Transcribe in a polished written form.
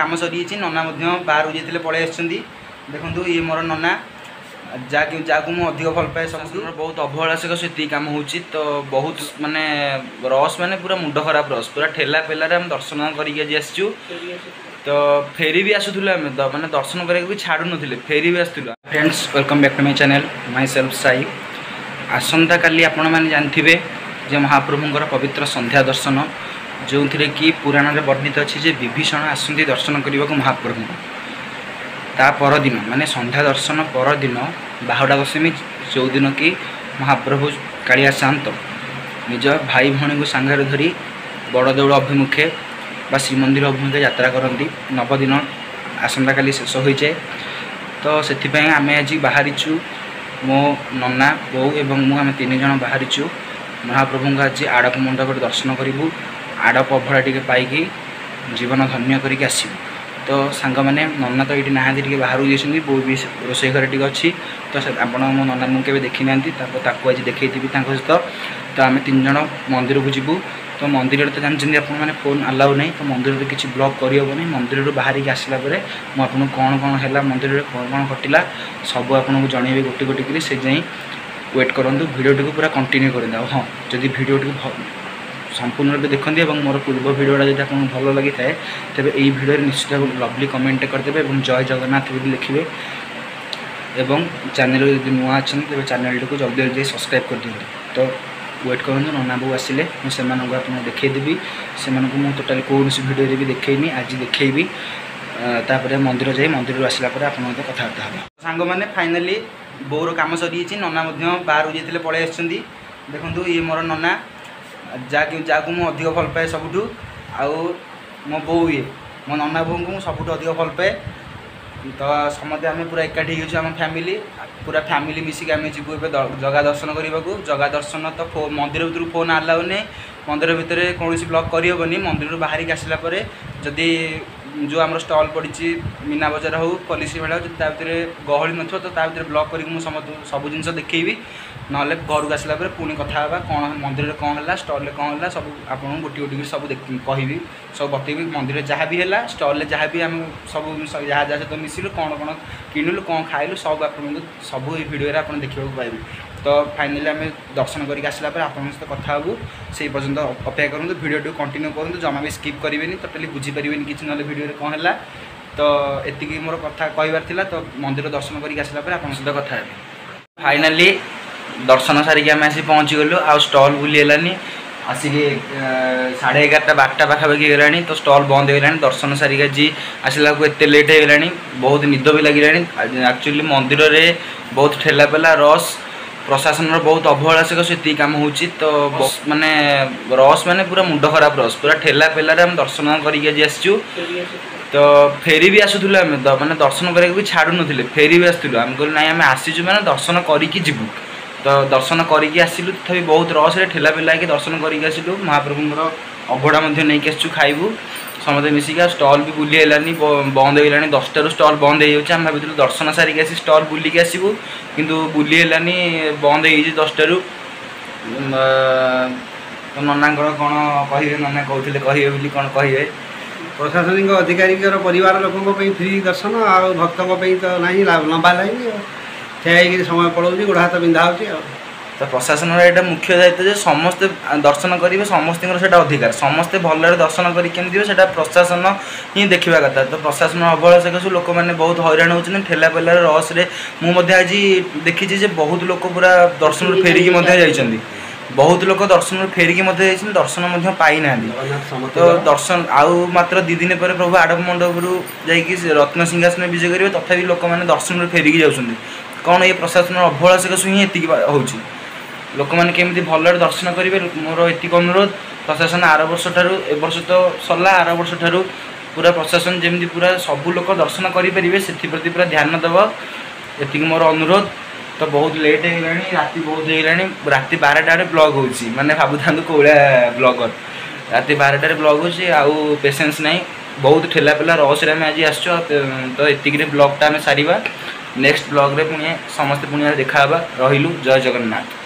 काम सरी नना बाहर जाते पलि आसुँच देखूँ ये मोर नना जहाँ मुझे अधिक भल पाए सब बहुत अवहेला सहित से कम हो तो बहुत माने रस माने पूरा मुंड खराब रस पूरा ठेला पेलारे आम दर्शन करके आसचु तो फेरी भी आसुलु आम माने दर्शन करके भी छाड़ू नुले फेरी भी आसुलु। Friends welcome back to my channel my self Sai. आसंता काली आपण मैंने जानते जे महाप्रभुंर पवित्र संध्या दर्शन जो थे कि पुराण में वर्णित अच्छी जे विभीषण आसती दर्शन करने को महाप्रभु ता परदिन माने संध्या दर्शन परदिन बाहुडा दशमी जो दिन कि महाप्रभु कालिया शांत निज भाई भौणी को सांगे धरी बड़ देउल अभिमुखे बा श्रीमंदिर अभिमुखे यात्रा करती नवदिन आसंता काली शेष हो जाए तो से आम आज बाहरीचु मो नना बो एवं मु आम तीन जन बाहरीचु महाप्रभु आज आड़प मंडप दर्शन करूँ आड़प अभड़ा टे पाई जीवन धन्य करके आसबू तो सांग मैंने नना तो ये नहांती टे बाहर जाइए बो भी रोषे घर टी अच्छी तो आप मो नना मुझे देखी ना आज देखी सहित तो आम तीन जन मंदिर को जीवु तो मंदिर तो जानते आपने फोन अलाउ नहीं तो मंदिर किसी ब्लॉग करहबनी मंदिर बाहर की आसला मुझे कौन कौन है मंदिर कौन कौन घटला सब आपको जनइबी गोटे गोटे कर से जाए वेट करूँ भिडियो पूरा कंटिन्यू कर हाँ जदि भिडियो संपूर्ण रूप देखते और मोर पूर्व भिडियोटा जब आपको भल लगी था तेज यही भिडियो निश्चित लवली कमेंट करदे और जय जगन्नाथ भी लिखे और चैनल जब नुआ अच्छा तेज चैनल को जल्दी जल्दी सब्सक्राइब कर दिखाँ तो वेट करूँ नना बो आसिले मुझे देखईदेवी से मुझे टोटाल कौन भिडियो भी देखनी आज देखी तापर मंदिर जाए मंदिर आसला आप कथबार्ता हाँ सांग मैंने फाइनाली बोर कम सरी नना बाहर जाते पलि आसुँच देखूँ ये मोर नना जहाँ मुझे अधिक भल पाए सबुठू आउ मो बो ये मो नना बो को सबुठ अधिक भल पाए तो समझे आम पूरा एकाठी होम फैमिली पूरा फैमिली मिसिक आम जीवु जगह दर्शन करने को जगह दर्शन तो मंदिर भर फोन अलाउ नहीं मंदिर भितर कौन ब्लॉग करहबनी मंदिर बाहर की आसला जदि जो आम स्टल पड़ी मीना बजार हो पॉलिसी मेला हो गहली न तो ब्लॉग कर सब जिन देखी ना घर को आसला पुणी कथा कौन मंदिर कौन है स्टल कौन है सब आप गोटे गोटे सब कहि सब बतेबी मंदिर जहाँ भी है स्टल जहाँ भी आम सब जहाँ जहाँ सहित मिसिलु कौन कौन किणुलु कौन खाइलु सब आप सब ये भिडियो आप देखा पाइबे तो फाइनाली आम दर्शन करके आसला आप सहित कथा हूँ से पर्यटन अपेक्षा करूँ भिडियो कंटिन्यू करूँ जमा भी स्किप करेंगे टोटाली बुझीपारे कि ना भिडियो कौन है तो एति मोर कथा कहबार तो मंदिर दर्शन करके आसला आप सहित कथा है। फाइनाली दर्शन सारिक आम आसी पहुँची गलु आ स्टल बुलीगलानी आसिक 11:30 12टा पाखापाखि गलानी तो स्टल बंद हो गलानी दर्शन सारिक आज आसला को एत लेट हो गलानी बहुत निद भी लगे एक्चुअली मंदिर में बहुत ठेला पेला रस प्रशासन बहुत अवहेला सहित से कम हो तो माने रस माने पूरा मुंड खराब रस पूरा ठेला पेलारे आम दर्शन करके आसचु तो फेरी भी आसुलु आम माने दर्शन करके भी छाड़ू नुले फेरी भी आसलु आम कहूँ ना आम आसीचु मैंने दर्शन करके जीवु तो दर्शन करके आसिलु तथापि बहुत रस ठेला पेला कि दर्शन करके आसिलु महाप्रभुंर अभड़ा नहीं आसचु खाइबू समस्त मिसिक स्टल भी बुली है बंद हो गलानी 10टारू स्टल बंद हो भाई दर्शन सारिक आसी स्टल बुलिक आसबू किंतु बुली है बंद हो 10टारू नना कौन कहे नना कहते कहे कौन कहे प्रशासनिक अधिकारी परिवार लोकों फ्री दर्शन आ भक्तों तो ना लंबा लाइन ठिया समय पड़ोसी गोड़ हाथ बिंधा हो तो प्रशासन यहाँ मुख्य दायित्व जो समस्ते दर्शन करेंगे समस्त अधिकार समस्ते भलरे दर्शन करके प्रशासन ही देखा कथा तो प्रशासन अवहेला सकाशु लोक मैंने बहुत हैरान होती ठेला पेलार रस मुझे आज देखी बहुत लोक पूरा दर्शन फेरिकी जाइछन्ति बहुत लोक दर्शन फेरिकी दर्शन पाई ना तो दर्शन आउ मात्र 2 दिन पर प्रभु आड़प मंडप जा रत्न सिंहासन विजय करेंगे तथापि लोक मैंने दर्शन फेरिकी जाऊँगी कौन ये प्रशासन अवहेला सकाशु ही एति होची लोक मैंने केमी भलरे दर्शन करेंगे मोर एतिक अनुरोध प्रशासन आर वर्ष ठारू ए वर्ष तो सरला आर वर्ष ठारू पूरा प्रशासन जमी पूरा सबू लोक दर्शन करेंगे से पूरा ध्यान दब एतिक मोर अनुरोध तो बहुत लेट हो गलानी राति बहुत हो गलानी राति 12टारे ब्लॉग हो माने भावु था कौड़ा ब्लॉगर राति 12टारे ब्लॉग हो आउ पेसेंस नहीं बहुत ठेला पेला रस आम आज आसो तो एतिक ब्लॉगटा आम सारिबा नेक्स्ट ब्लॉग रे पुणी समस्त पुणी देखा रहिलु जय जगन्नाथ।